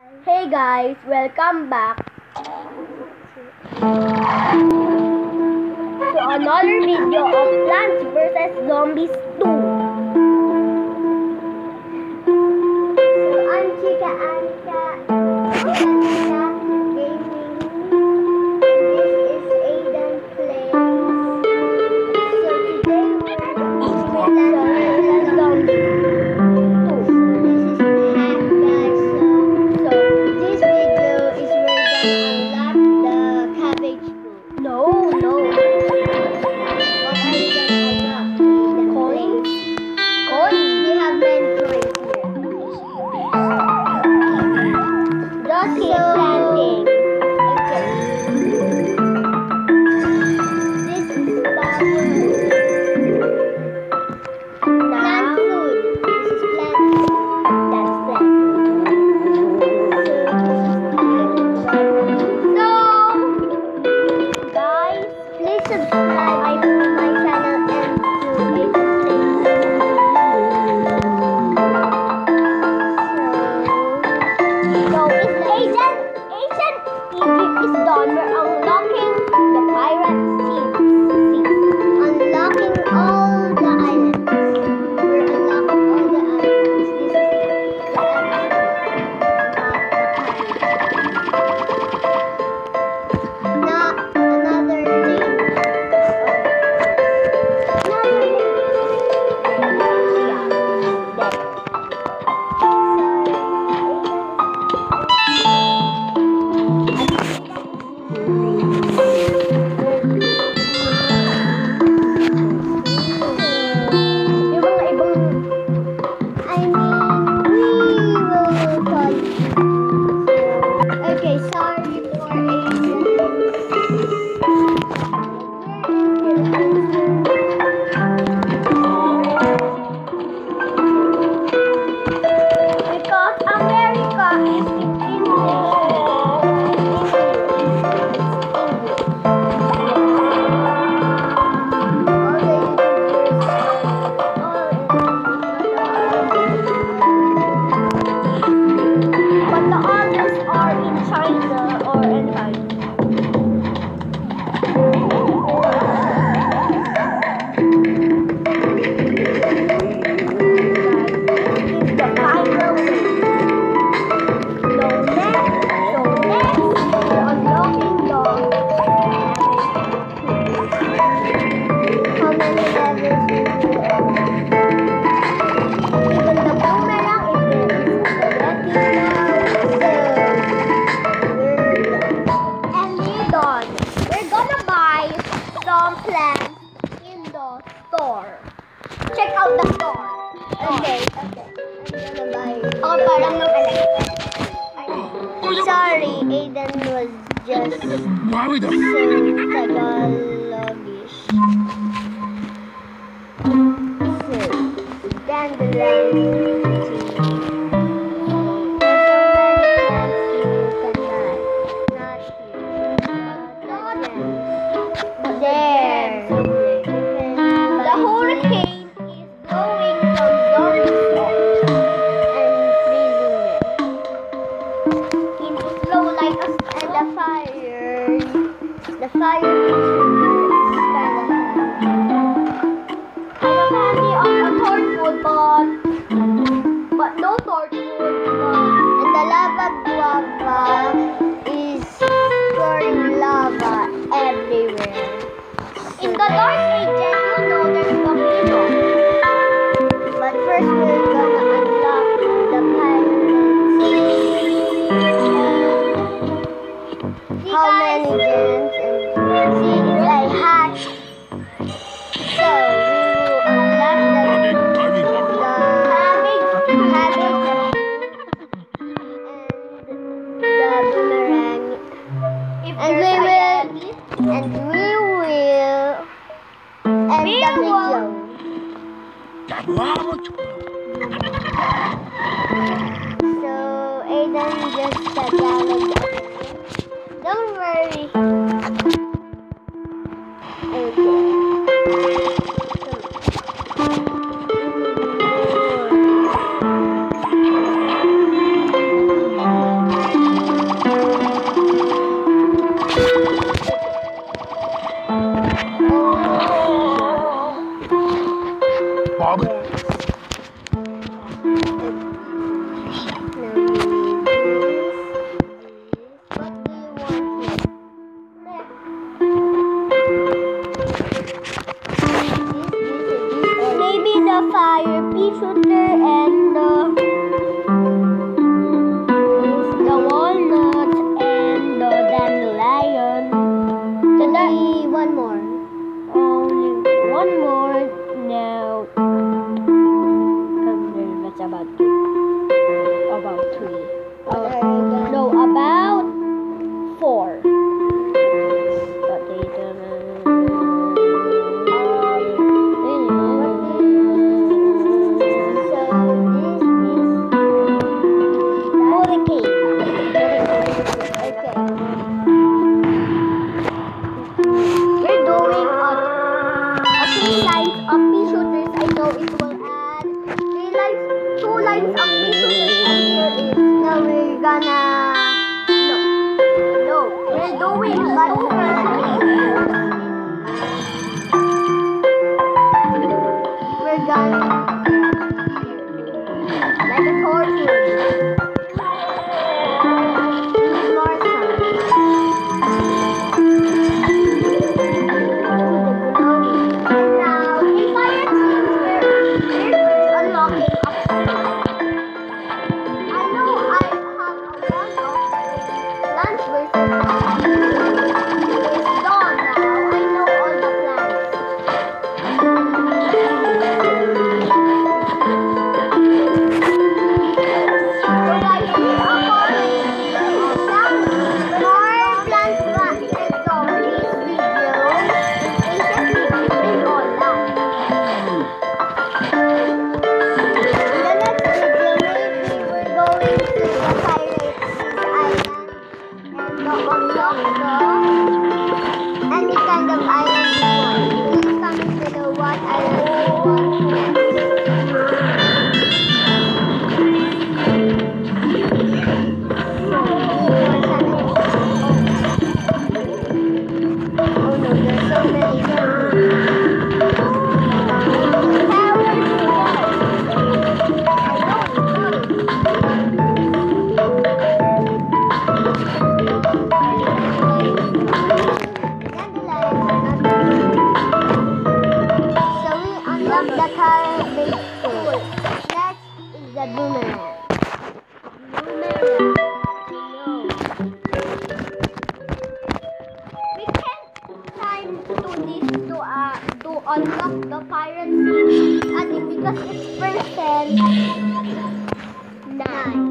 Hey guys, welcome back to another video of Plants vs Zombies 2. So I'm Chika Anika Gaming, and this is Aiden Plays. So today we're going to Plants vs Zombies 2. This is hack guys. So this video is we're gonna unlock the cabbage food. No. What are we gonna unlock? Coins. We have many coins here. Just keep planting. Okay. This is plant food. This is plant food. That's plant food. So, guys, please subscribe my channel and to Aiden Egypt is done. We're unlocking the pirate seas. Unlocking all the islands. We're unlocking all the islands. This is the not another name. Okay, sorry for because America is in but the others are in China or in the final way. So next, we're unlocking the how many levels do we have? Even the boomerang is ready now. And we're done. We're gonna buy some plants in the store. Check out the store. Okay. I'm gonna buy. Oh, parang sorry, Aiden was just so Tagalogish. So, dandelion. There. The hurricane is blowing some zombies off and freezing them. Into slow like us, and the fire is kind of handy on a torchwood, but no torchwood. And the lava guava is pouring lava everywhere. In the Dark Ages, you know there's volcano. But first, we're gonna unlock the pirates. How many gems? And see, it's like hatched. So, we will unlock the cabbage and the boomerang. And we will end the video. So Aiden just Tagalog. Don't worry. Okay. gonna no, we're doing we're gonna like a torture. More sound. And now in fire scenes we're unlocking upstairs. I know I have a one of lunch versus it's dawn now. I know all the plans. So guys, we are more plans back and zombies videos. Patiently keeping all that. In the next video, maybe we're going to the Pirates Island and unlock any kind of island you want. Please comment below what island you want next. Oh no, there's so many zombies. The carpet tool. Next is the boomerang. We can time to this to unlock the pirate ship and because it's percent 9.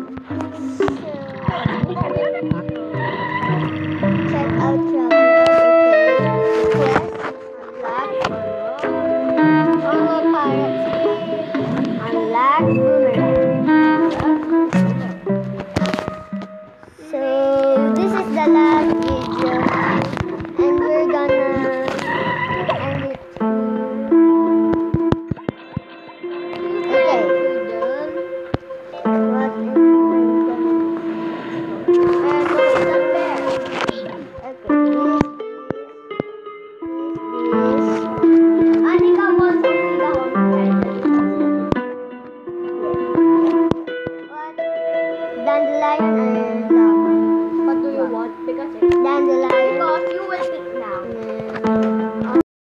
Check out travel. Quest unlock boomerang. So this is the last video and we're gonna end it. Okay. What is the bear? Okay. Anika wants to be the home. Dandelion or lava? What do you want? Because dandelion. Because you will pick